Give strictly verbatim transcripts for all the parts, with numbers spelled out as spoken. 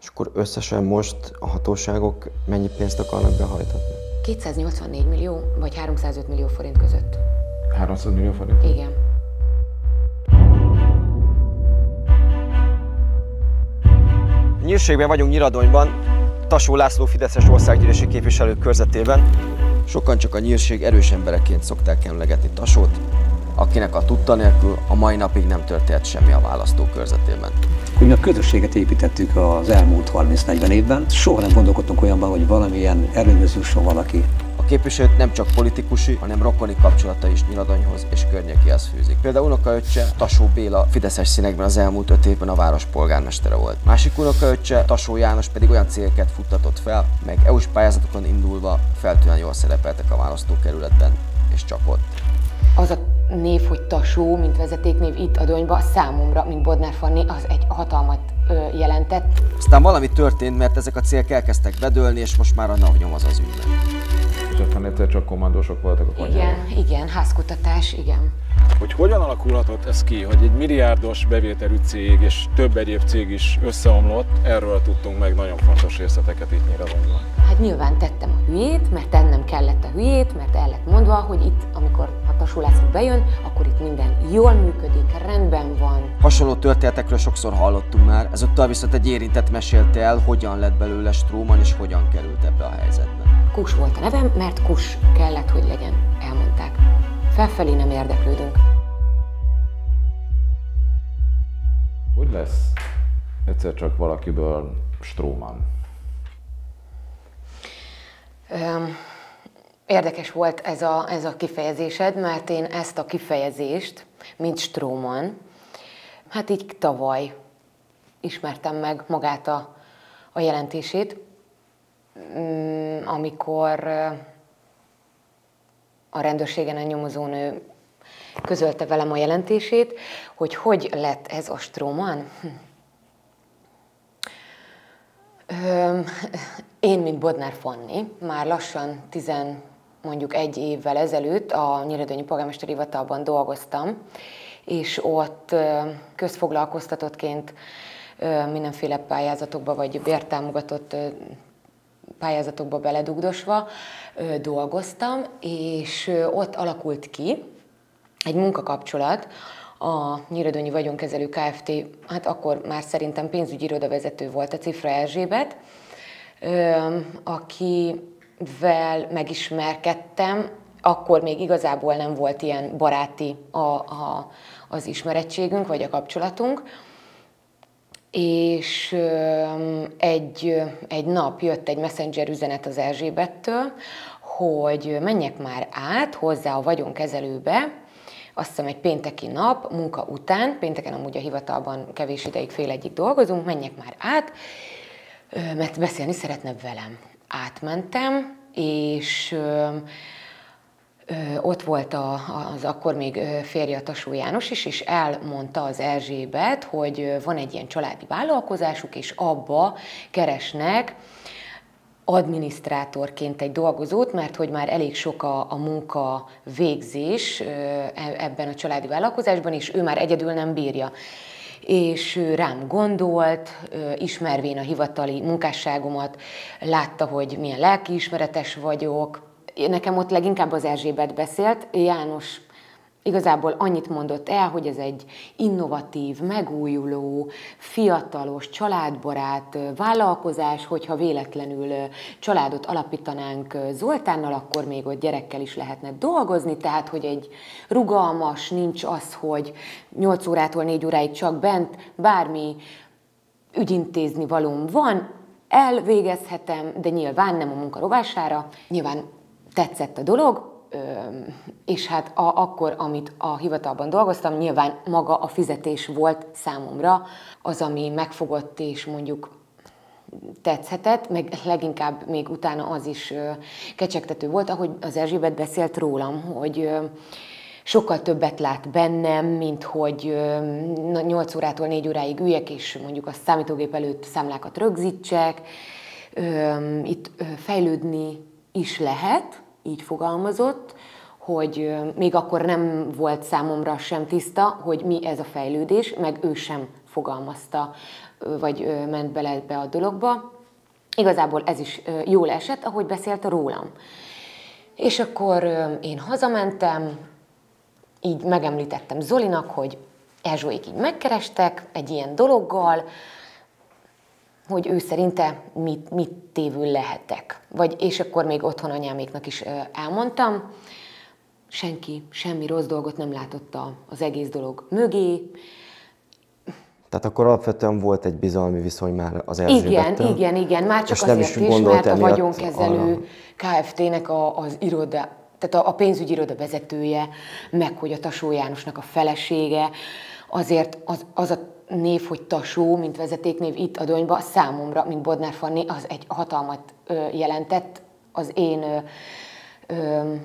És akkor összesen most a hatóságok mennyi pénzt akarnak behajtatni? kétszáznyolcvannégy millió vagy háromszázöt millió forint között. háromszáz millió forint? Igen. Nyírségben vagyunk, Nyíradonyban, Tasó László fideszes országgyűlési képviselő körzetében. Sokan csak a nyírség erős embereként szokták emlegetni Tasót, akinek a tudta nélkül a mai napig nem történt semmi a választókörzetében. Hogy mi a közösséget építettük az elmúlt harminc-negyven évben, soha nem gondolkodtunk olyanban, hogy valamilyen előnyhöz jusson valaki. A képviselőt nem csak politikusi, hanem rokoni kapcsolata is Nyíradonyhoz és környékéhez fűzik. Például unokaöccse Tasó Béla fideszes színekben az elmúlt öt évben a város polgármestere volt. Másik unokaöccse Tasó János pedig olyan cégeket futtatott fel, meg é u-s pályázatokon indulva feltűnően jól szerepeltek a választókerületben, és csak ott. Az a név, hogy Tasó, mint vezetéknév itt a Donyba, számomra, mint Bodnár Fanni, az egy hatalmat ö, jelentett. Aztán valami történt, mert ezek a cégek elkezdtek bedőlni, és most már a NAV nyomaz az ügyben. És aztán egyszer csak kommandósok voltak a konyhában. Igen, igen, házkutatás, igen. Hogy hogyan alakulhatott ez ki, hogy egy milliárdos bevételű cég és több egyéb cég is összeomlott, erről tudtunk meg nagyon fontos részleteket itt Nyíradonyban. Hát nyilván tettem a hülyét, mert tennem kellett a hülyét, mert el lett mondva, hogy itt, amikor a Tasó László bejön, akkor itt minden jól működik, rendben van. Hasonló történetekről sokszor hallottunk már, ezúttal viszont egy érintett mesélte el, hogyan lett belőle Stróman és hogyan került ebbe a helyzetbe. Kus volt a nevem, mert Kus kellett, hogy legyen, elmondták. Felfelé nem érdeklődünk. Hogy lesz egyszer csak valakiből Stróman? Öm, érdekes volt ez a, ez a kifejezésed, mert én ezt a kifejezést, mint Stróman, hát így tavaly ismertem meg magát a, a jelentését, amikor a rendőrségen a nyomozónő közölte velem a jelentését, hogy hogy lett ez a Stróman. Én, mint Bodnár Fanni, már lassan tizen, mondjuk egy évvel ezelőtt a Nyíradonyi polgármesteri hivatalban dolgoztam, és ott közfoglalkoztatottként mindenféle pályázatokba vagy bértámogatott pályázatokba beledugdosva dolgoztam, és ott alakult ki egy munkakapcsolat a Nyíradonyi Vagyonkezelő Kft., hát akkor már szerintem pénzügyi irodavezető volt a Cifra Erzsébet, akivel megismerkedtem, akkor még igazából nem volt ilyen baráti a, a, az ismerettségünk, vagy a kapcsolatunk, és egy, egy nap jött egy messenger üzenet az Erzsébettől, hogy menjek már át hozzá a vagyonkezelőbe, azt hiszem egy pénteki nap, munka után, pénteken amúgy a hivatalban kevés ideig, fél egyig dolgozunk, menjek már át, mert beszélni szeretne velem. Átmentem, és ott volt a, az akkor még férje, a Tasó János is, és elmondta az Erzsébet, hogy van egy ilyen családi vállalkozásuk, és abba keresnek adminisztrátorként egy dolgozót, mert hogy már elég sok a, a munka végzés ebben a családi vállalkozásban, és ő már egyedül nem bírja. És ő rám gondolt, ismervén a hivatali munkásságomat, látta, hogy milyen lelkiismeretes vagyok. Nekem ott leginkább az Erzsébet beszélt, János igazából annyit mondott el, hogy ez egy innovatív, megújuló, fiatalos, családbarát vállalkozás, hogyha véletlenül családot alapítanánk Zoltánnal, akkor még ott gyerekkel is lehetne dolgozni, tehát hogy egy rugalmas, nincs az, hogy nyolc órától négy óráig csak bent, bármi ügyintézni valóm van, elvégezhetem, de nyilván nem a munka rovására, nyilván tetszett a dolog, és hát a, akkor, amit a hivatalban dolgoztam, nyilván maga a fizetés volt számomra az, ami megfogott és mondjuk tetszhetett, meg leginkább még utána az is kecsegtető volt, ahogy az Erzsébet beszélt rólam, hogy sokkal többet lát bennem, mint hogy nyolc órától négy óráig üljek, és mondjuk a számítógép előtt számlákat rögzítsek. Itt fejlődni is lehet, így fogalmazott, hogy még akkor nem volt számomra sem tiszta, hogy mi ez a fejlődés, meg ő sem fogalmazta, vagy ment bele ebbe a dologba. Igazából ez is jól esett, ahogy beszélt rólam. És akkor én hazamentem, így megemlítettem Zolinak, hogy Erzsóék így megkerestek egy ilyen dologgal, hogy ő szerinte mit, mit tévül lehetek. Vagy, és akkor még otthon anyáméknak is elmondtam. Senki, semmi rossz dolgot nem látott az egész dolog mögé. Tehát akkor alapvetően volt egy bizalmi viszony már az Erzsébettel. Igen, igen, igen. Már csak azért is, is mert a vagyonkezelő arra... Kft-nek az iroda, tehát a pénzügyi iroda vezetője, meg hogy a Tasó Jánosnak a felesége, azért az, az a név, hogy Tasó, mint vezetéknév itt a Donyba, számomra, mint Bodnár Fanni, az egy hatalmat ö, jelentett az én ö, ö,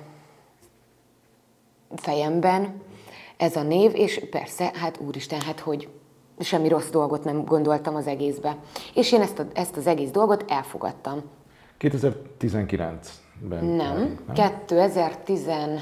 fejemben, ez a név, és persze, hát úristen, hát hogy semmi rossz dolgot nem gondoltam az egészbe. És én ezt, a, ezt az egész dolgot elfogadtam. kétezer-tizenkilencben? Nem, nem? kétezer-tizennyolc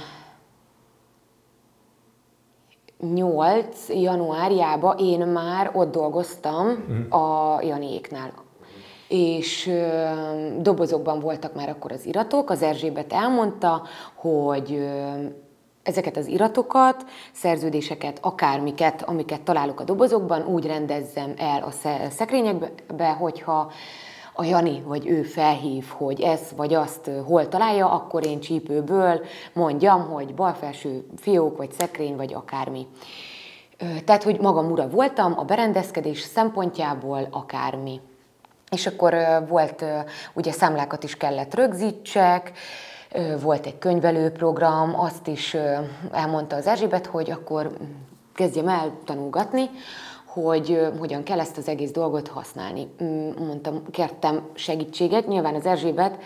januárjában én már ott dolgoztam uh-huh. a Janiéknál. És ö, dobozokban voltak már akkor az iratok, az Erzsébet elmondta, hogy ö, ezeket az iratokat, szerződéseket, akármiket, amiket találok a dobozokban, úgy rendezzem el a szekrényekbe, hogyha a Jani vagy ő felhív, hogy ez vagy azt hol találja, akkor én csípőből mondjam, hogy balfelső fiók, vagy szekrény, vagy akármi. Tehát, hogy magam ura voltam a berendezkedés szempontjából akármi. És akkor volt, ugye számlákat is kellett rögzítsek, volt egy könyvelőprogram, azt is elmondta az Erzsébet, hogy akkor kezdjem el tanulgatni, hogy hogyan kell ezt az egész dolgot használni. Mondtam, kértem segítséget, nyilván az Erzsébet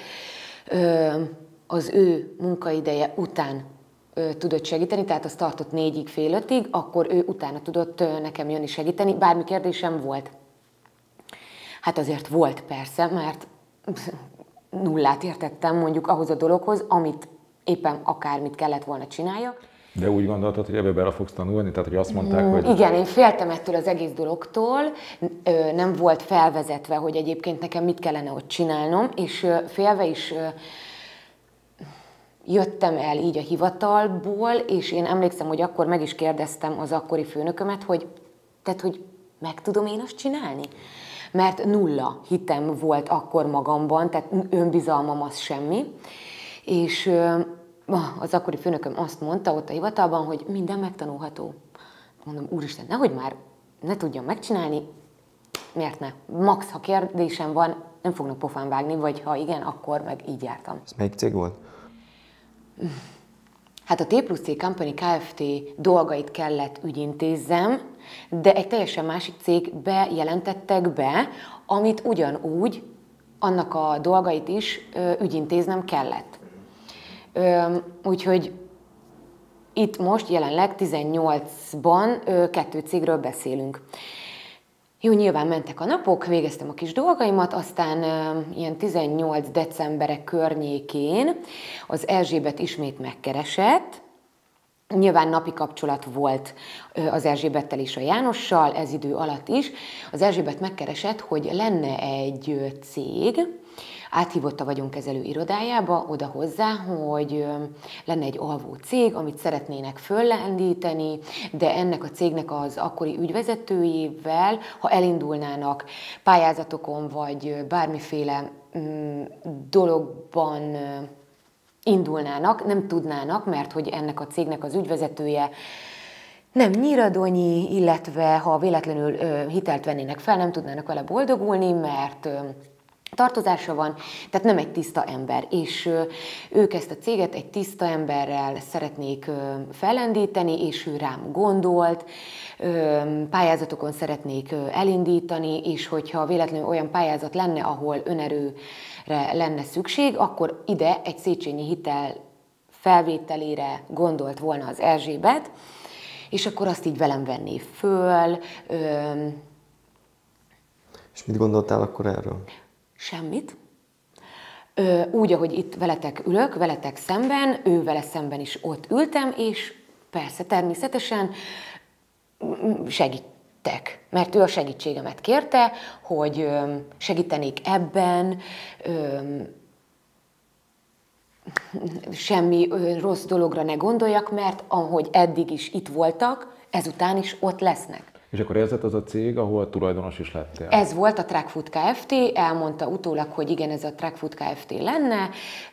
az ő munkaideje után tudott segíteni, tehát az tartott négyig, fél ötig, akkor ő utána tudott nekem jönni segíteni, bármi kérdésem volt. Hát azért volt persze, mert nullát értettem mondjuk ahhoz a dologhoz, amit éppen akármit kellett volna csináljak. De úgy gondoltad, hogy ebbe bele fogsz tanulni? Tehát, hogy azt mondták, hogy... Igen, én féltem ettől az egész dologtól, nem volt felvezetve, hogy egyébként nekem mit kellene ott csinálnom, és félve is jöttem el így a hivatalból, és én emlékszem, hogy akkor meg is kérdeztem az akkori főnökömet, hogy tehát, hogy meg tudom én azt csinálni? Mert nulla hitem volt akkor magamban, tehát önbizalmam az semmi, és az akkori főnököm azt mondta ott a hivatalban, hogy minden megtanulható. Mondom, úristen, nehogy már ne tudjam megcsinálni, miért ne? Max, ha kérdésem van, nem fognak pofán vágni, vagy ha igen, akkor meg így jártam. Ez melyik cég volt? Hát a T plusz C Company Kft. Dolgait kellett ügyintézzem, de egy teljesen másik cégbe jelentettek be, amit ugyanúgy, annak a dolgait is ügyintéznem kellett. Úgyhogy itt most jelenleg tizennyolcban kettő cégről beszélünk. Jó, nyilván mentek a napok, végeztem a kis dolgaimat, aztán ilyen tizennyolc decemberek környékén az Erzsébet ismét megkeresett. Nyilván napi kapcsolat volt az Erzsébettel és a Jánossal, ez idő alatt is. Az Erzsébet megkeresett, hogy lenne egy cég, áthívott a vagyonkezelő irodájába, oda hozzá, hogy lenne egy alvó cég, amit szeretnének föllendíteni, de ennek a cégnek az akkori ügyvezetőjével, ha elindulnának pályázatokon, vagy bármiféle dologban indulnának, nem tudnának, mert hogy ennek a cégnek az ügyvezetője nem nyíradonyi, illetve ha véletlenül hitelt vennének fel, nem tudnának vele boldogulni, mert tartozása van, tehát nem egy tiszta ember, és ők ezt a céget egy tiszta emberrel szeretnék fellendíteni, és ő rám gondolt, pályázatokon szeretnék elindítani, és hogyha véletlenül olyan pályázat lenne, ahol önerőre lenne szükség, akkor ide egy Széchenyi hitel felvételére gondolt volna az Erzsébet, és akkor azt így velem venné föl. És mit gondoltál akkor erről? Semmit. Úgy, ahogy itt veletek ülök, veletek szemben, ő vele szemben is ott ültem, és persze, természetesen segít, tek, mert ő a segítségemet kérte, hogy segítenék ebben, semmi rossz dologra ne gondoljak, mert ahogy eddig is itt voltak, ezután is ott lesznek. És akkor ez lett az a cég, ahol tulajdonos is lettél? Ez volt a Trackfood Kft. Elmondta utólag, hogy igen, ez a Trackfood Kft. Lenne.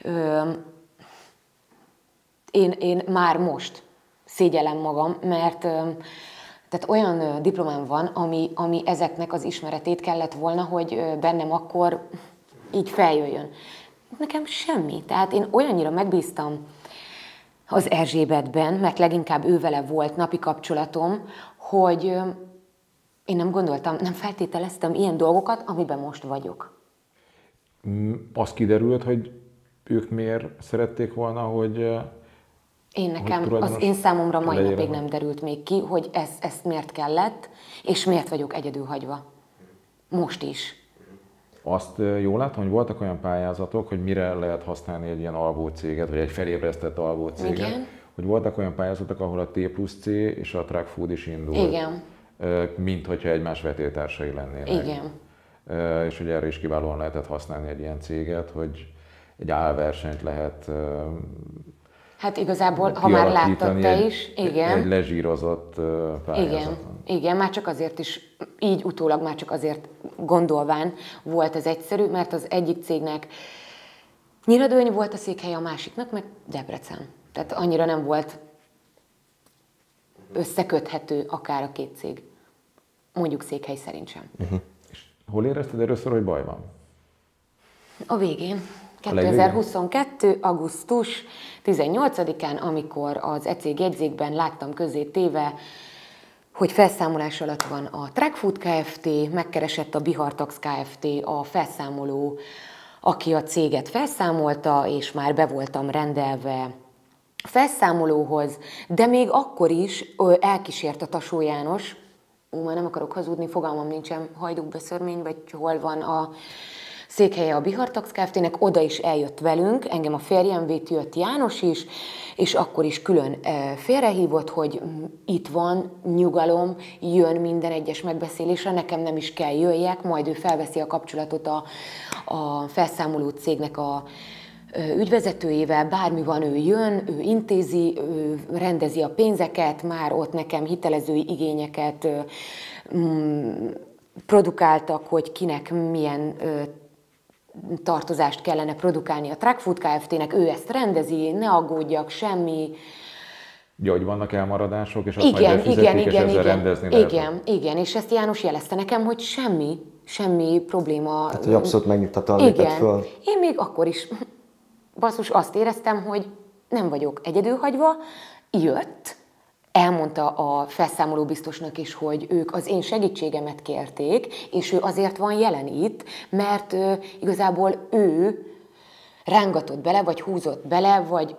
Én, én már most szégyellem magam, mert tehát olyan diplomám van, ami, ami ezeknek az ismeretét kellett volna, hogy bennem akkor így feljöjjön. Nekem semmi. Tehát én olyannyira megbíztam az Erzsébetben, mert leginkább ővele volt napi kapcsolatom, hogy én nem gondoltam, nem feltételeztem ilyen dolgokat, amiben most vagyok. Az kiderült, hogy ők miért szerették volna, hogy... Én nekem, az én számomra mai napig nem derült még ki, hogy ez, ezt miért kellett, és miért vagyok egyedül hagyva. Most is. Azt jól látom, hogy voltak olyan pályázatok, hogy mire lehet használni egy ilyen alvócéget, vagy egy felébresztett alvócéget. Igen. Hogy voltak olyan pályázatok, ahol a T plusz C és a Trackfood is indult. Igen. Mint hogyha egymás vetélytársai lennének. Igen. És hogy erre is kiválóan lehetett használni egy ilyen céget, hogy egy álversenyt lehet hát igazából, ha már láttad te is, igen. Egy lezsírozott pályázaton. Igen, igen, már csak azért is, így utólag már csak azért gondolván volt ez egyszerű, mert az egyik cégnek Nyíradöny volt a székhelye, a másiknak meg Debrecen. Tehát annyira nem volt összeköthető akár a két cég. Mondjuk székhely szerint sem. Uh-huh. És hol érezted először, hogy baj van? A végén. kétezer-huszonkettő. augusztus tizennyolcadikán, amikor az e-cég jegyzékben láttam közé téve, hogy felszámolás alatt van a Trackfood Kft., megkeresett a Bihartax Kft., a felszámoló, aki a céget felszámolta, és már be voltam rendelve felszámolóhoz, de még akkor is elkísért a Tasó János, ó, már nem akarok hazudni, fogalmam nincsen, Hajdúbeszörmény, vagy hol van a székhelye a Bihartax Kft.-nek, oda is eljött velünk, engem a férjem vitt, jött János is, és akkor is külön félrehívott, hogy itt van, nyugalom, jön minden egyes megbeszélésre, nekem nem is kell jöjjek, majd ő felveszi a kapcsolatot a, a felszámoló cégnek a ügyvezetőjével, bármi van, ő jön, ő intézi, ő rendezi a pénzeket, már ott nekem hitelezői igényeket produkáltak, hogy kinek milyen tartozást kellene produkálni a Trackfood Kft.-nek, ő ezt rendezi, ne aggódjak, semmi. Ja, hogy vannak elmaradások, és azt igen, majd befizetik, igen, és igen, ezzel igen, rendezni lehet. Igen, igen, és ezt János jelezte nekem, hogy semmi, semmi probléma. Tehát, hogy abszolút megnyugtatóan lépett föl. Én még akkor is, basszus, azt éreztem, hogy nem vagyok egyedülhagyva, jött, elmondta a felszámoló biztosnak is, hogy ők az én segítségemet kérték, és ő azért van jelen itt, mert uh, igazából ő rángatott bele, vagy húzott bele, vagy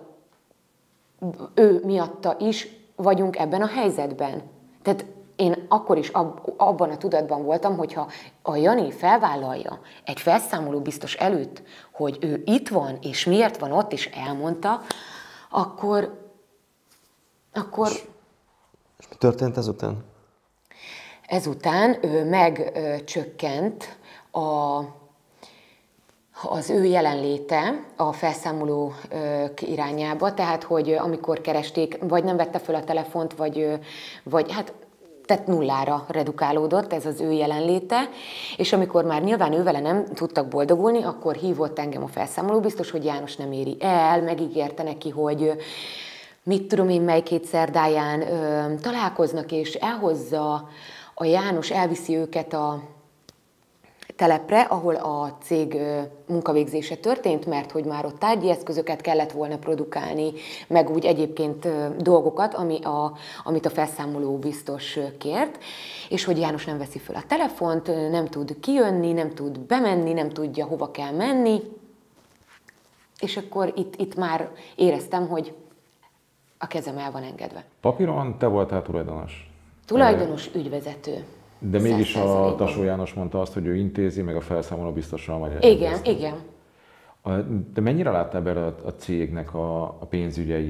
ő miatta is vagyunk ebben a helyzetben. Tehát én akkor is ab, abban a tudatban voltam, hogyha a Jani felvállalja egy felszámoló biztos előtt, hogy ő itt van, és miért van ott, és elmondta, akkor... akkor És mi történt ezután? Ezután ő megcsökkent a, az ő jelenléte a felszámoló irányába, tehát hogy amikor keresték, vagy nem vette föl a telefont, vagy, vagy hát tehát nullára redukálódott ez az ő jelenléte, és amikor már nyilván ővele nem tudtak boldogulni, akkor hívott engem a felszámoló biztos, hogy János nem éri el, megígérte neki, hogy mit tudom én, mely két szerdáján ö, találkoznak, és elhozza a János, elviszi őket a telepre, ahol a cég ö, munkavégzése történt, mert hogy már ott tárgyi eszközöket kellett volna produkálni, meg úgy egyébként ö, dolgokat, ami a, amit a felszámoló biztos kért, és hogy János nem veszi föl a telefont, nem tud kijönni, nem tud bemenni, nem tudja, hova kell menni, és akkor itt, itt már éreztem, hogy a kezem el van engedve. Papíron te voltál tulajdonos? Tulajdonos, ügyvezető. De mégis a Tasó János mondta azt, hogy ő intézi, meg a felszámoló biztosan vagy. Igen, igen. De mennyire láttál bele a cégnek a, a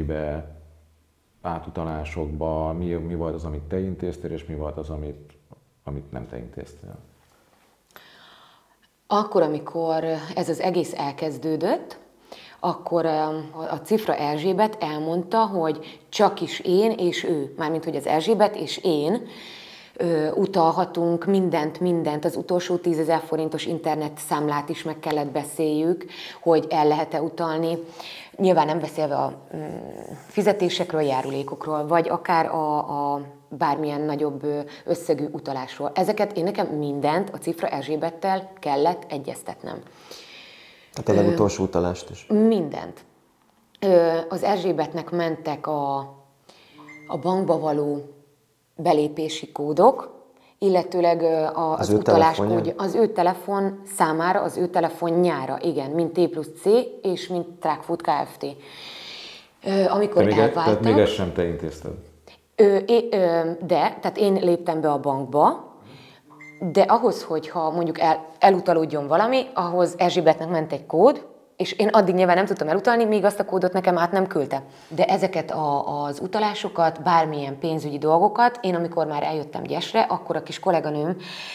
pénzügyeibe, átutalásokba? Mi, mi volt az, amit te intéztél, és mi volt az, amit amit nem te intéztél? Akkor, amikor ez az egész elkezdődött, akkor a Cifra Erzsébet elmondta, hogy csak is én és ő, mármint hogy az Erzsébet és én utalhatunk mindent, mindent, az utolsó tízezer forintos internet számlát is meg kellett beszéljük, hogy el lehet-e utalni. Nyilván nem beszélve a fizetésekről, járulékokról, vagy akár a, a bármilyen nagyobb összegű utalásról. Ezeket én nekem mindent a Cifra Erzsébettel kellett egyeztetnem. Tehát a legutolsó utalást is? Mindent. Az Erzsébetnek mentek a, a bankba való belépési kódok, illetőleg az, az utalás kódja, az ő telefon számára, az ő telefonjára, igen, mint T plusz C és mint Trackfood Kft. Amikor még elváltak... Tehát még ezt sem te intézted? De, tehát én léptem be a bankba, de ahhoz, hogyha mondjuk el, elutalódjon valami, ahhoz Erzsébetnek ment egy kód, és én addig nyilván nem tudtam elutalni, míg azt a kódot nekem át nem küldte. De ezeket a, az utalásokat, bármilyen pénzügyi dolgokat, én amikor már eljöttem Gyesre, akkor a kis kolléganőm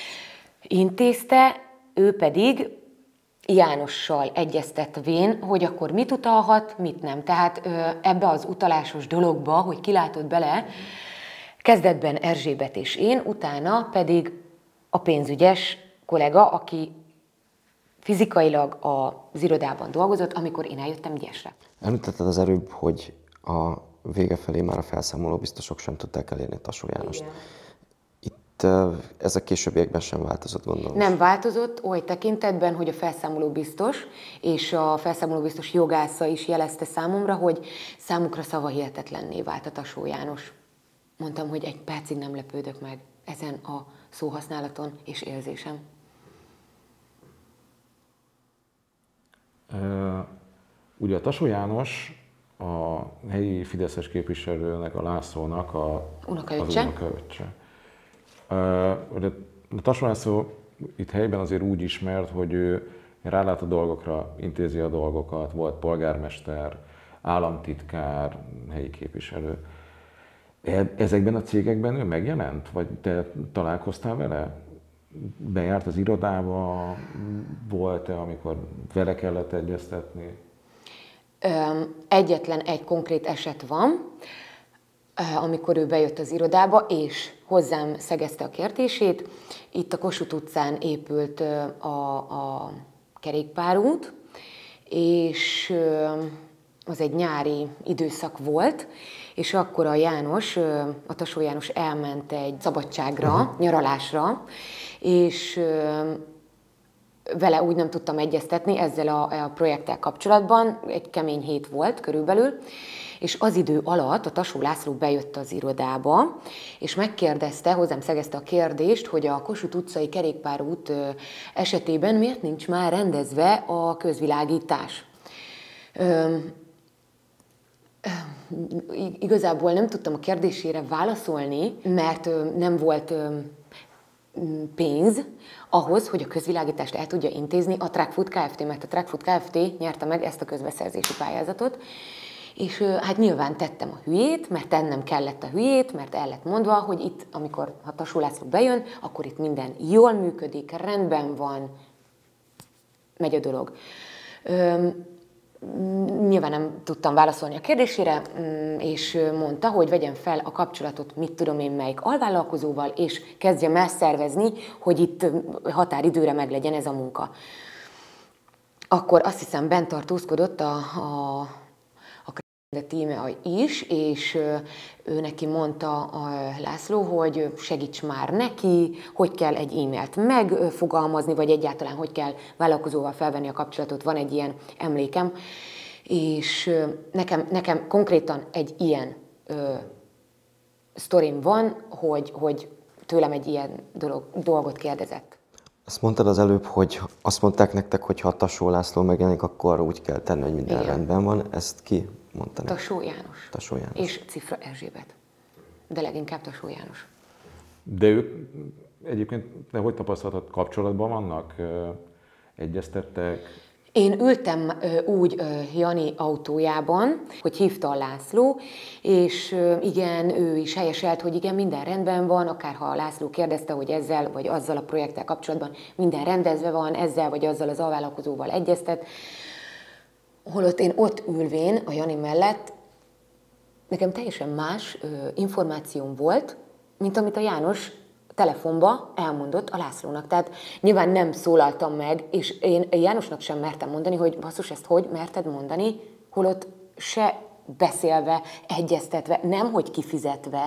intézte, ő pedig Jánossal egyeztetvén, hogy akkor mit utalhat, mit nem. Tehát ebbe az utalásos dologba, hogy kilátott bele, kezdetben Erzsébet és én, utána pedig a pénzügyes kollega, aki fizikailag az irodában dolgozott, amikor én eljöttem Gyesre. Említetted az előbb, hogy a vége felé már a felszámoló biztosok sem tudták elérni Tasó Jánost. Igen. Itt ez a későbbiekben sem változott, gondolom. Nem változott oly tekintetben, hogy a felszámoló biztos és a felszámoló biztos jogásza is jelezte számomra, hogy számukra szavahihetetlenné vált a Tasó János. Mondtam, hogy egy percig nem lepődök meg ezen a szóhasználaton és érzésem. Uh, ugye a Tasó János a helyi fideszes képviselőnek, a Lászlónak a, unokaöccse. Az unokaöccse. Uh, a Tasó László itt helyben azért úgy ismert, hogy ő rálát a dolgokra, intézi a dolgokat, volt polgármester, államtitkár, helyi képviselő. Ezekben a cégekben ő megjelent? Vagy te találkoztál vele? Bejárt az irodába? Volt-e, amikor vele kellett egyeztetni? Egyetlen egy konkrét eset van, amikor ő bejött az irodába, és hozzám szegezte a kérdését. Itt a Kossuth utcán épült a, a kerékpárút, és az egy nyári időszak volt, és akkor a János, a Tasó János elment egy szabadságra, uh-huh. nyaralásra, és vele úgy nem tudtam egyeztetni ezzel a, a projekttel kapcsolatban, egy kemény hét volt körülbelül, és az idő alatt a Tasó László bejött az irodába, és megkérdezte, hozzám szegezte a kérdést, hogy a Kossuth utcai kerékpárút esetében miért nincs már rendezve a közvilágítás. Igazából nem tudtam a kérdésére válaszolni, mert nem volt pénz ahhoz, hogy a közvilágítást el tudja intézni a Trackfood Kft., mert a Trackfood Kft. Nyerte meg ezt a közbeszerzési pályázatot, és hát nyilván tettem a hülyét, mert tennem kellett a hülyét, mert el lett mondva, hogy itt, amikor a Tasó László bejön, akkor itt minden jól működik, rendben van, megy a dolog. Nyilván nem tudtam válaszolni a kérdésére, és mondta, hogy vegyem fel a kapcsolatot, mit tudom én melyik alvállalkozóval, és kezdjem el szervezni, hogy itt határidőre meglegyen ez a munka. Akkor azt hiszem bent tartózkodott a, a, a tíme is, és ő neki mondta a László, hogy segíts már neki, hogy kell egy e-mailt megfogalmazni, vagy egyáltalán hogy kell vállalkozóval felvenni a kapcsolatot, van egy ilyen emlékem, és nekem, nekem konkrétan egy ilyen ö, sztorim van, hogy, hogy tőlem egy ilyen dolog, dolgot kérdezett. Azt mondtad az előbb, hogy azt mondták nektek, hogy ha Tasó László megjelenik, akkor úgy kell tenni, hogy minden igen. rendben van. Ezt ki mondta nektek? Tasó János. Tasó János. És Cifra Erzsébet. De leginkább Tasó János. De ők egyébként, de hogy tapasztaltad, kapcsolatban vannak? Egyeztettek? Én ültem ö, úgy ö, Jani autójában, hogy hívta a László, és ö, igen, ő is helyeselt, hogy igen, minden rendben van, akárha a László kérdezte, hogy ezzel vagy azzal a projekttel kapcsolatban minden rendezve van, ezzel vagy azzal az alvállalkozóval egyeztet. Holott én ott ülvén a Jani mellett, nekem teljesen más ö, információm volt, mint amit a János telefonba elmondott a Lászlónak. Tehát nyilván nem szólaltam meg, és én Jánosnak sem mertem mondani, hogy basszus, ezt hogy merted mondani, holott se beszélve, egyeztetve, nem hogy kifizetve.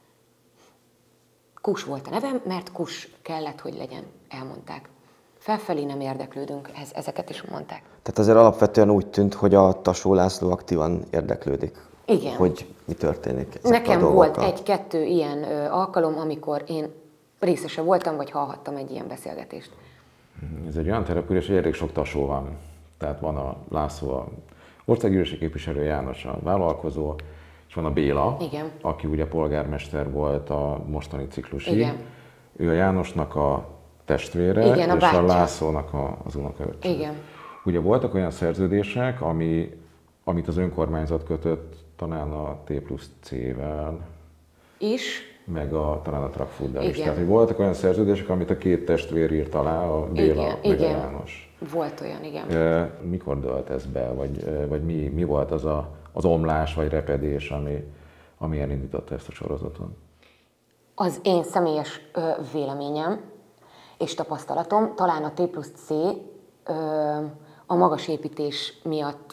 Kus volt a nevem, mert Kus kellett, hogy legyen, elmondták. Felfelé nem érdeklődünk, ez, ezeket is mondták. Tehát azért alapvetően úgy tűnt, hogy a Tasó László aktívan érdeklődik. Igen. Hogy mi történik. Nekem volt egy-kettő ilyen ö, alkalom, amikor én részese voltam, vagy hallhattam egy ilyen beszélgetést. Ez egy olyan település, hogy elég sok Tasó van. Tehát van a László, a országgyűlési képviselő, János a vállalkozó, és van a Béla, Igen. aki ugye polgármester volt a mostani ciklusig. Igen. Ő a Jánosnak a testvére, Igen, a és bátyja. a Lászlónak a, az unokaöccse. Igen. Ugye voltak olyan szerződések, ami, amit az önkormányzat kötött talán a T plusz C-vel, És meg a, talán a Truckfooddal is. Igen. Tehát, hogy voltak olyan szerződések, amit a két testvér írt alá, a Béla Igen, meg igen. a János. Volt olyan, igen. E, mikor dölt ez be, vagy, vagy mi, mi volt az a, az omlás vagy repedés, ami, ami elindította ezt a sorozaton? Az én személyes ö, véleményem és tapasztalatom, talán a T plusz C ö, a magas építés miatt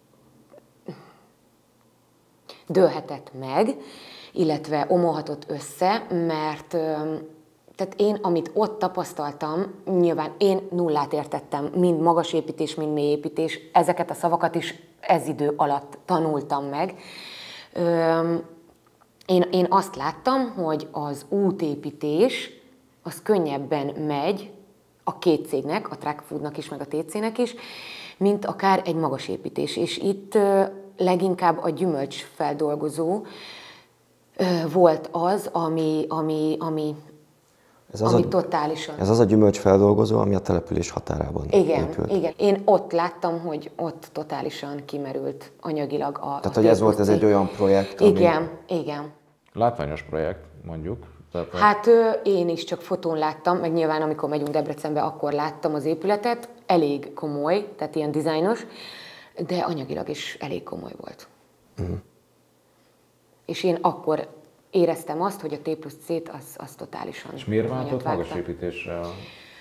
dőlhetett meg, illetve omolhatott össze, mert ö, tehát én, amit ott tapasztaltam, nyilván én nullát értettem, mind magas építés, mind mély építés, ezeket a szavakat is ez idő alatt tanultam meg. Ö, Én, én azt láttam, hogy az útépítés az könnyebben megy a két cégnek, a Truckfoodnak is, meg a té cének is, mint akár egy magas építés. És itt ö, leginkább a gyümölcsfeldolgozó ö, volt az, ami, ami, ami, Ez az, ami a, totálisan... ez az a gyümölcsfeldolgozó, ami a település határában Igen, épült. igen. Én ott láttam, hogy ott totálisan kimerült anyagilag a Tehát, hogy ez volt ez egy olyan projekt, ami... Igen, igen. Látványos projekt, mondjuk. Tehát, Hát ö, én is csak fotón láttam, meg nyilván amikor megyünk Debrecenbe, akkor láttam az épületet, elég komoly, tehát ilyen dizájnos, de anyagilag is elég komoly volt. Uh-huh. És én akkor éreztem azt, hogy a T plusz C-t az, az totálisan... és miért váltott magas vágta. építésre? A...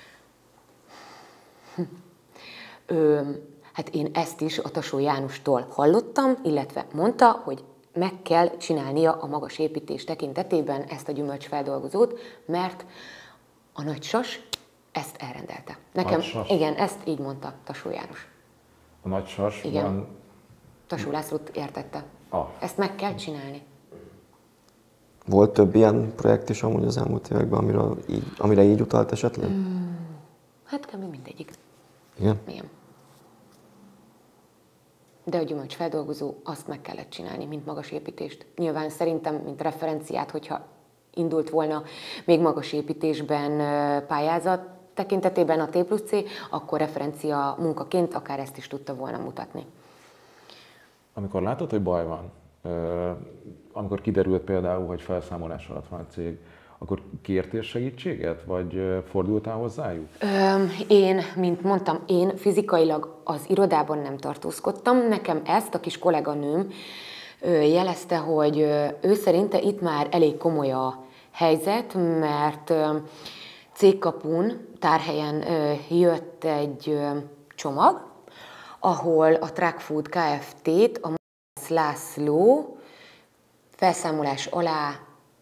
Ö, hát én ezt is a Tasó Jánostól hallottam, illetve mondta, hogy meg kell csinálnia a magas építés tekintetében ezt a gyümölcsfeldolgozót, mert a Nagy Sas ezt elrendelte. Nekem, Nagy Sas? igen, ezt így mondta Tasó János. A Nagy Sas Igen. van... Tasó Lászlót értette. Ah. Ezt meg kell csinálni. Volt több ilyen projekt is amúgy az elmúlt években, amire így, amire így utalt esetleg? Mm, hát kb. Mindegyik. Igen? Igen. De a gyümölcsfeldolgozó azt meg kellett csinálni, mint magas építést. Nyilván szerintem, mint referenciát, hogyha indult volna még magas építésben pályázat tekintetében a T plusz C, akkor referencia munkaként akár ezt is tudta volna mutatni. Amikor látod, hogy baj van, amikor kiderült például, hogy felszámolás alatt van a cég, akkor kértél segítséget, vagy fordultál hozzájuk? Én, mint mondtam, én fizikailag az irodában nem tartózkodtam. Nekem ezt a kis kolléganőm jelezte, hogy ő szerinte itt már elég komoly a helyzet, mert cégkapun, tárhelyen jött egy csomag, ahol a Truckfood Kft-t a László felszámolás alá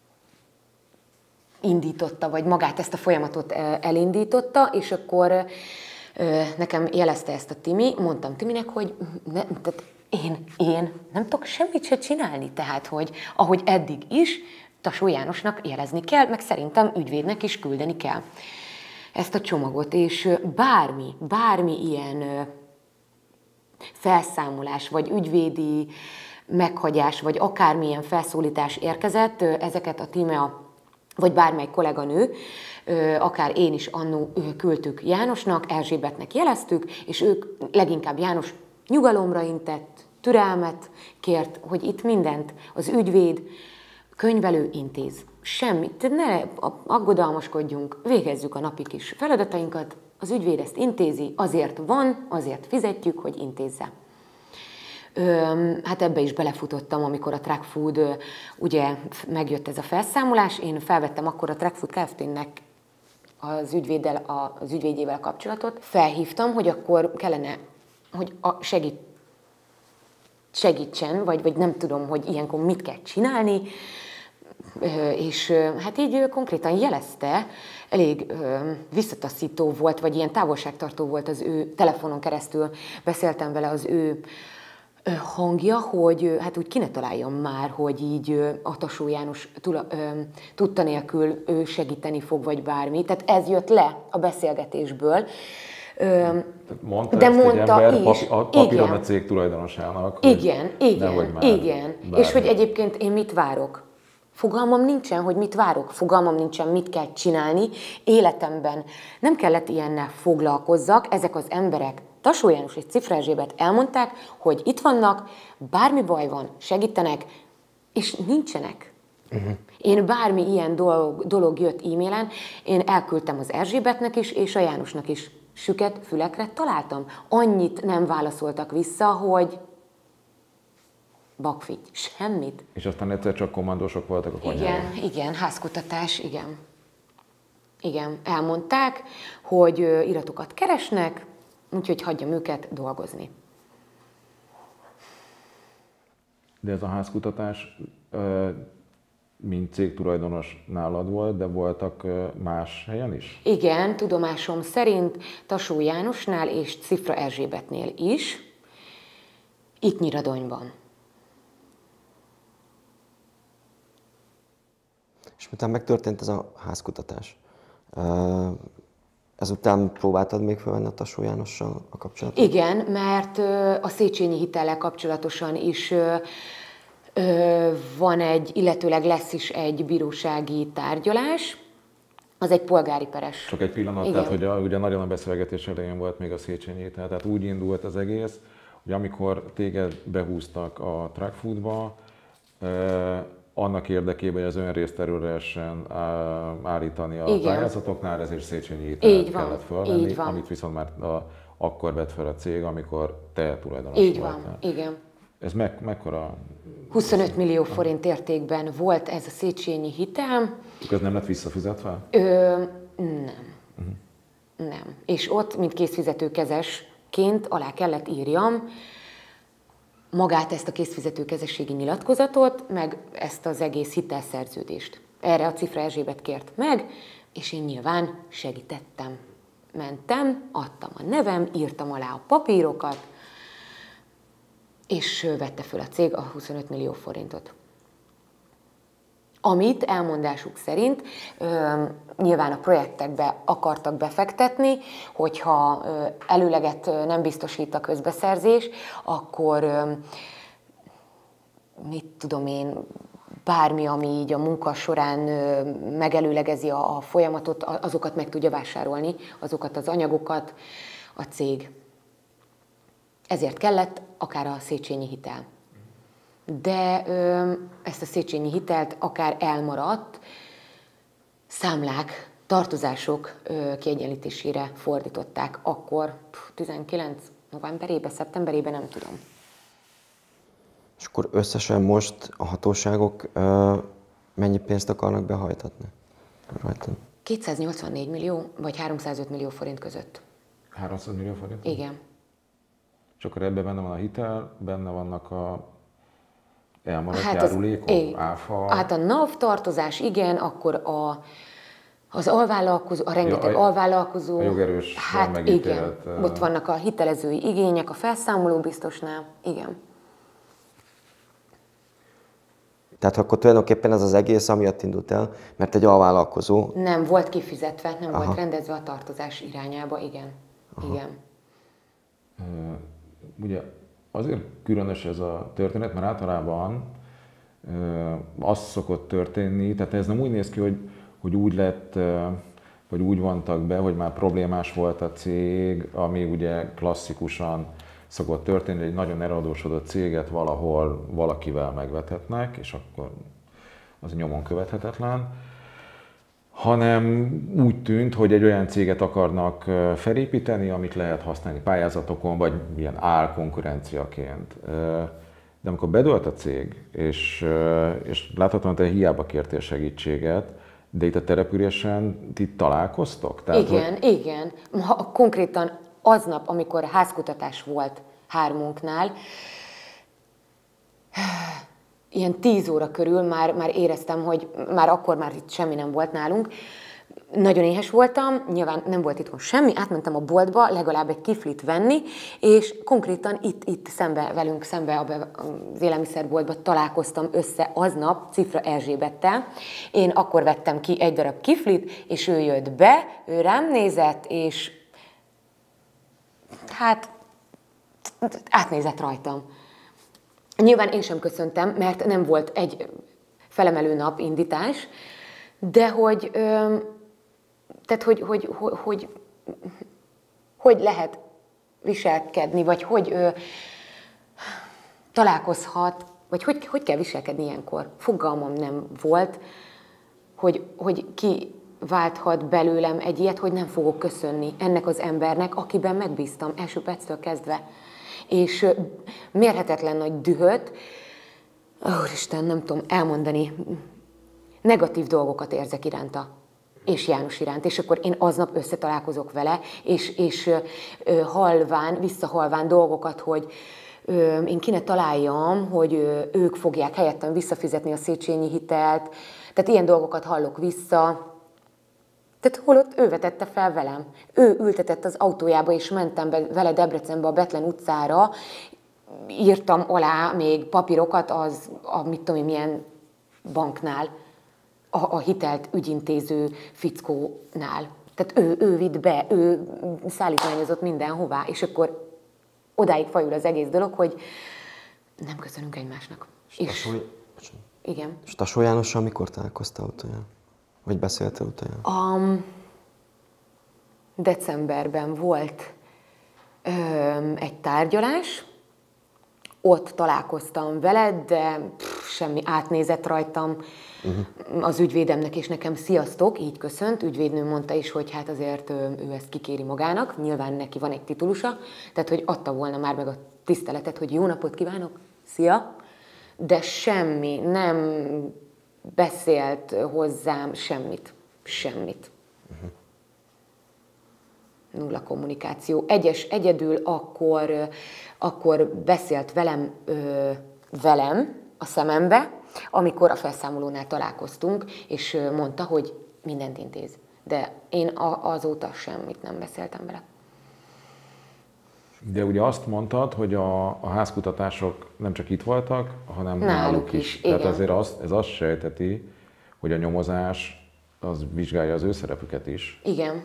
indította, vagy magát ezt a folyamatot elindította, és akkor nekem jelezte ezt a Timi, mondtam Timinek, hogy ne, tehát én, én nem tudok semmit se csinálni, tehát, hogy ahogy eddig is, Tasó Jánosnak jelezni kell, meg szerintem ügyvédnek is küldeni kell ezt a csomagot, és bármi, bármi ilyen felszámolás, vagy ügyvédi meghagyás, vagy akármilyen felszólítás érkezett, ezeket a Timi a vagy bármely kolléganő, akár én is annó küldtük Jánosnak, Erzsébetnek jeleztük, és ők leginkább János nyugalomra intett, türelmet kért, hogy itt mindent az ügyvéd, könyvelő intéz. Semmit, ne aggodalmaskodjunk, végezzük a napi kis feladatainkat, az ügyvéd ezt intézi, azért van, azért fizetjük, hogy intézze. Ö, hát ebbe is belefutottam, amikor a Track Food, ö, ugye megjött ez a felszámolás, én felvettem akkor a Track Food Kft-nek az ügyvéddel, az ügyvédjével a kapcsolatot, felhívtam, hogy akkor kellene, hogy a segít, segítsen, vagy, vagy nem tudom, hogy ilyenkor mit kell csinálni, ö, és ö, hát így ö, konkrétan jelezte, elég ö, visszataszító volt, vagy ilyen távolságtartó volt az ő telefonon keresztül, beszéltem vele az ő hangja, hogy hát úgy ki ne találjam már, hogy így a Tasó János tula, ö, tudta nélkül ő segíteni fog, vagy bármi. Tehát ez jött le a beszélgetésből. Ö, mondta de ezt mondta egy ember, is. Papi, a papíron a cég tulajdonosának. Igen, igen, már igen. Bármi. És hogy egyébként én mit várok? Fogalmam nincsen, hogy mit várok, fogalmam nincsen, mit kell csinálni életemben. Nem kellett ilyennel foglalkozzak, ezek az emberek, Tasó János és Cifra Erzsébet elmondták, hogy itt vannak, bármi baj van, segítenek, és nincsenek. Uh-huh. Én bármi ilyen dolog, dolog jött e-mailen, én elküldtem az Erzsébetnek is, és a Jánosnak is. Süket fülekre találtam. Annyit nem válaszoltak vissza, hogy bakfit, semmit. És aztán egyszer csak kommandósok voltak a konyhában. Igen, igen, házkutatás, igen. Igen, elmondták, hogy iratokat keresnek, úgyhogy hagyjam őket dolgozni. De ez a házkutatás mint cégtulajdonos nálad volt, de voltak más helyen is? Igen, tudomásom szerint Tasó Jánosnál és Cifra Erzsébetnél is, itt Nyíradonyban. És miután megtörtént ez a házkutatás, ezután próbáltad még felvenni a Tasó Jánossal a kapcsolatot? Igen, mert a Széchenyi hitellel kapcsolatosan is van egy, illetőleg lesz is egy bírósági tárgyalás, az egy polgári peres. Csak egy pillanat, igen. Tehát hogy a, ugye nagyon a beszélgetés elején volt még a Széchenyi hitel, tehát úgy indult az egész, hogy amikor téged behúztak a Track Foodba, eh, annak érdekében, hogy az önrészt terülesen állítani a igen. pályázatoknál, ezért Széchenyi hitelt kellett fölvenni, amit viszont már a, akkor vett fel a cég, amikor te tulajdonos Így voltál. van, igen. Ez me, mekkora? huszonöt millió forint értékben volt ez a Széchenyi hitel. Ez nem lett visszafizetve? Ö, nem. Uh-huh. Nem. És ott, mint készfizetőkezesként alá kellett írjam magát ezt a készfizetőkezességi nyilatkozatot, meg ezt az egész hitelszerződést. Erre a Cifra Erzsébet kért meg, és én nyilván segítettem. Mentem, adtam a nevem, írtam alá a papírokat, és vette föl a cég a huszonöt millió forintot. Amit elmondásuk szerint ö, nyilván a projektekbe akartak befektetni, hogyha ö, előleget ö, nem biztosít a közbeszerzés, akkor ö, mit tudom én, bármi, ami így a munka során ö, megelőlegezi a, a folyamatot, azokat meg tudja vásárolni, azokat az anyagokat a cég. Ezért kellett akár a Széchenyi hitel. De ö, ezt a Széchenyi hitelt akár elmaradt számlák, tartozások ö, kiegyenlítésére fordították akkor, tizenkilenc novemberében, szeptemberében, nem tudom. És akkor összesen most a hatóságok ö, mennyi pénzt akarnak behajtatni rajta? kétszáznyolcvannégy millió vagy háromszázöt millió forint között. háromszáz millió forint? Igen. És akkor ebben benne van a hitel, benne vannak a elmaradt hát járulékok, az, áfa... Hát a NAV tartozás, igen, akkor a, az alvállalkozó, a rengeteg ja, a, alvállalkozó... A jogerős hát megítélt... igen, ott vannak a hitelezői igények, a felszámoló biztosnál, igen. Tehát akkor tulajdonképpen ez az egész amiatt indult el, mert egy alvállalkozó... Nem volt kifizetve, nem Aha. volt rendezve a tartozás irányába, igen. Aha. Igen. Uh, ugye azért különös ez a történet, mert általában uh, az szokott történni, tehát ez nem úgy néz ki, hogy hogy úgy lett, vagy úgy vontak be, hogy már problémás volt a cég, ami ugye klasszikusan szokott történni, hogy egy nagyon eladósodott céget valahol valakivel megvethetnek, és akkor az nyomon követhetetlen, hanem úgy tűnt, hogy egy olyan céget akarnak felépíteni, amit lehet használni pályázatokon, vagy ilyen álkonkurenciaként. De amikor bedőlt a cég, és, és láthatóan te hiába kértél segítséget, de itt a településen ti találkoztok? Tehát, igen, hogy... igen. Ha, konkrétan aznap, amikor házkutatás volt hármunknál, ilyen tíz óra körül már, már éreztem, hogy már akkor már itt semmi nem volt nálunk. Nagyon éhes voltam, nyilván nem volt itthon semmi, átmentem a boltba legalább egy kiflit venni, és konkrétan itt, itt szembe, velünk szembe az élelmiszerboltba találkoztam össze aznap Cifra Erzsébettel. Én akkor vettem ki egy darab kiflit, és ő jött be, ő rám nézett, és hát átnézett rajtam. Nyilván én sem köszöntem, mert nem volt egy felemelő nap indítás, de hogy, ö, tehát hogy, hogy, hogy, hogy, hogy lehet viselkedni, vagy hogy ö, találkozhat, vagy hogy, hogy kell viselkedni ilyenkor. Fogalmam nem volt, hogy, hogy ki válthat belőlem egy ilyet, hogy nem fogok köszönni ennek az embernek, akiben megbíztam első perctől kezdve. És mérhetetlen nagy dühöt, úristen, nem tudom elmondani, negatív dolgokat érzek iránta, és János iránt. És akkor én aznap összetalálkozok vele, és, és halván, visszahalván dolgokat, hogy én ki ne találjam, hogy ők fogják helyettem visszafizetni a Széchenyi hitelt. Tehát ilyen dolgokat hallok vissza. Tehát holott ő vetette fel velem. Ő ültetett az autójába, és mentem be vele Debrecenbe, a Betlen utcára, írtam alá még papírokat az, a mit tudom én, milyen banknál, a, a hitelt ügyintéző fickónál. Tehát ő, ő vitt be, ő szállítmányozott mindenhová, és akkor odáig fajul az egész dolog, hogy nem köszönünk egymásnak. És, és igen. És Tasó Jánossal mikor találkoztál utoljára? Vagy beszéltél utána? Um, decemberben volt um, egy tárgyalás, ott találkoztam veled, de pff, semmi átnézett rajtam. Uh-huh. Az ügyvédemnek és nekem sziasztok, így köszönt. Ügyvédnő mondta is, hogy hát azért ő, ő ezt kikéri magának, nyilván neki van egy titulusa, tehát hogy adta volna már meg a tiszteletet, hogy jó napot kívánok, szia, de semmi, nem beszélt hozzám semmit, semmit. Uh-huh. Nulla kommunikáció. Egyes, egyedül akkor, akkor beszélt velem, ö, velem a szemembe, amikor a felszámolónál találkoztunk, és mondta, hogy mindent intéz. De én azóta semmit nem beszéltem vele. De ugye azt mondtad, hogy a, a házkutatások nem csak itt voltak, hanem náluk, náluk is. is. Tehát igen. azért azt, ez azt sejteti, hogy a nyomozás az vizsgálja az ő szerepüket is. Igen.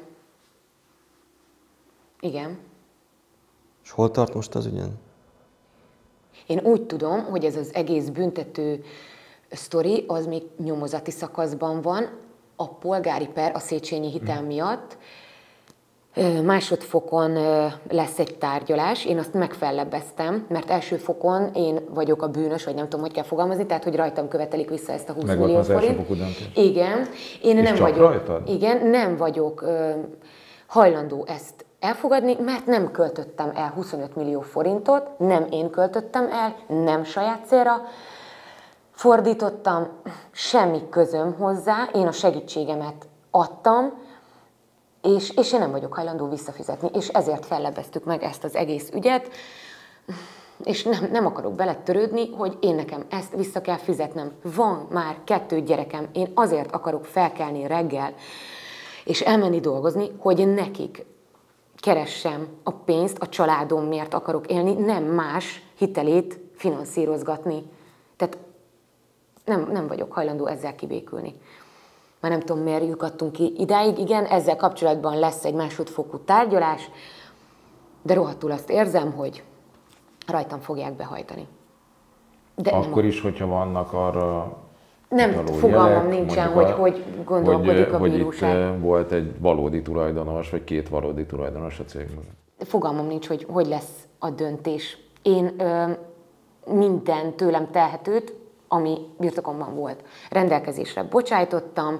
Igen. És hol tart most az ügyen? Én úgy tudom, hogy ez az egész büntető sztori, az még nyomozati szakaszban van. A polgári per a Széchenyi hitel miatt másodfokon lesz egy tárgyalás. Én azt megfellebbeztem, mert első fokon én vagyok a bűnös, vagy nem tudom, hogy kell fogalmazni, tehát hogy rajtam követelik vissza ezt a húsz Megvan millió az első forint. fokú döntés. Igen. Én És nem csak vagyok. rajtad? Igen, nem vagyok ö, hajlandó ezt elfogadni, mert nem költöttem el huszonöt millió forintot, nem én költöttem el, nem saját célra fordítottam, semmi közöm hozzá, én a segítségemet adtam, és, és én nem vagyok hajlandó visszafizetni, és ezért fellebbeztük meg ezt az egész ügyet, és nem, nem akarok beletörődni, hogy én nekem ezt vissza kell fizetnem. Van már kettő gyerekem, én azért akarok felkelni reggel, és elmenni dolgozni, hogy nekik keressem a pénzt, a családomért akarok élni, nem más hitelét finanszírozgatni. Tehát nem, nem vagyok hajlandó ezzel kibékülni. Már nem tudom, miért jutottunk ki idáig. Igen, ezzel kapcsolatban lesz egy másodfokú tárgyalás, de rohadtul azt érzem, hogy rajtam fogják behajtani. De Akkor is, hogyha vannak arra Nem, fogalmam jelek, nincsen, hogy hogy gondolkodik hogy, a bíróság. Hogy itt volt egy valódi tulajdonos, vagy két valódi tulajdonos a cégnek. Fogalmam nincs, hogy hogy lesz a döntés. Én ö, minden tőlem telhetőt, ami birtokomban volt, rendelkezésre bocsájtottam.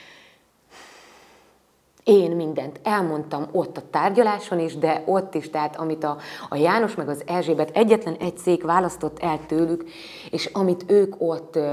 Én mindent elmondtam ott a tárgyaláson is, de ott is, tehát amit a, a János meg az Erzsébet egyetlen egy cég választott el tőlük, és amit ők ott ö,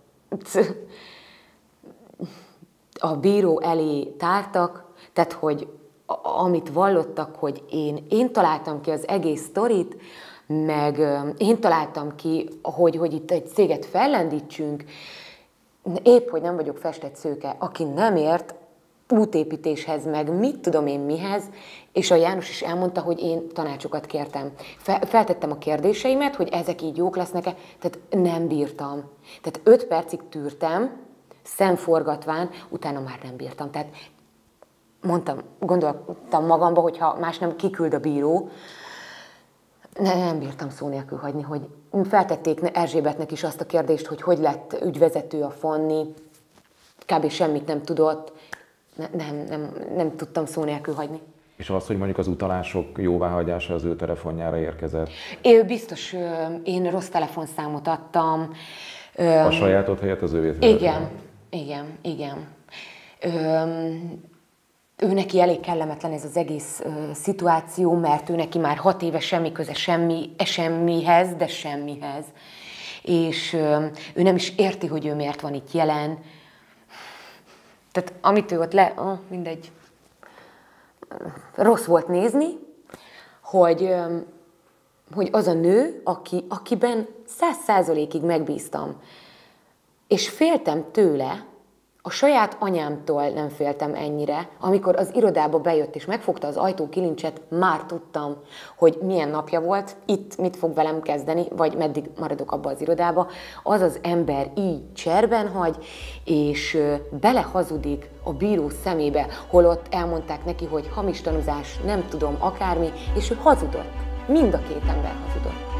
a bíró elé tártak, tehát hogy amit vallottak, hogy én, én találtam ki az egész sztorit, meg én találtam ki, hogy, hogy itt egy céget fellendítsünk, épp, hogy nem vagyok festett szőke, aki nem ért útépítéshez, meg mit tudom én mihez, és a János is elmondta, hogy én tanácsokat kértem. Feltettem a kérdéseimet, hogy ezek így jók lesznek-e, tehát nem bírtam. Tehát öt percig tűrtem, szemforgatván, utána már nem bírtam. Tehát mondtam, gondoltam magamba, hogy ha más nem kiküld a bíró, ne, nem bírtam szó nélkül hagyni, hogy feltették Erzsébetnek is azt a kérdést, hogy hogy lett ügyvezető a Fanni, kb. Semmit nem tudott, ne, nem, nem, nem tudtam szó nélkül hagyni. És az, hogy mondjuk az utalások jóváhagyása az ő telefonjára érkezett? Én biztos, én rossz telefonszámot adtam. A sajátot helyett az ővét? Igen, igen, igen. Öm, ő neki elég kellemetlen ez az egész ö, szituáció, mert ő neki már hat éve semmi köze semmi, semmihez, de semmihez. És ö, ő nem is érti, hogy ő miért van itt jelen. Tehát amit ő ott le... Oh, mindegy. Rossz volt nézni, hogy, ö, hogy az a nő, aki, akiben száz százalékig megbíztam, és féltem tőle, a saját anyámtól nem féltem ennyire. Amikor az irodába bejött és megfogta az ajtókilincset, már tudtam, hogy milyen napja volt, itt mit fog velem kezdeni, vagy meddig maradok abba az irodába. Az az ember így cserben hagy, és belehazudik a bíró szemébe, holott elmondták neki, hogy hamis tanúzás, nem tudom, akármi, és ő hazudott. Mind a két ember hazudott.